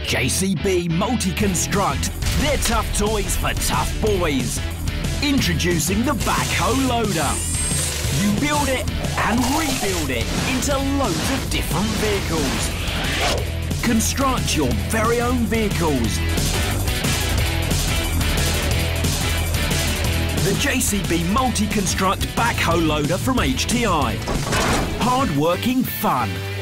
JCB Multi-Construct. They're tough toys for tough boys. Introducing the Backhoe Loader. You build it and rebuild it into loads of different vehicles. Construct your very own vehicles. The JCB Multi-Construct Backhoe Loader from HTI. Hard-working fun.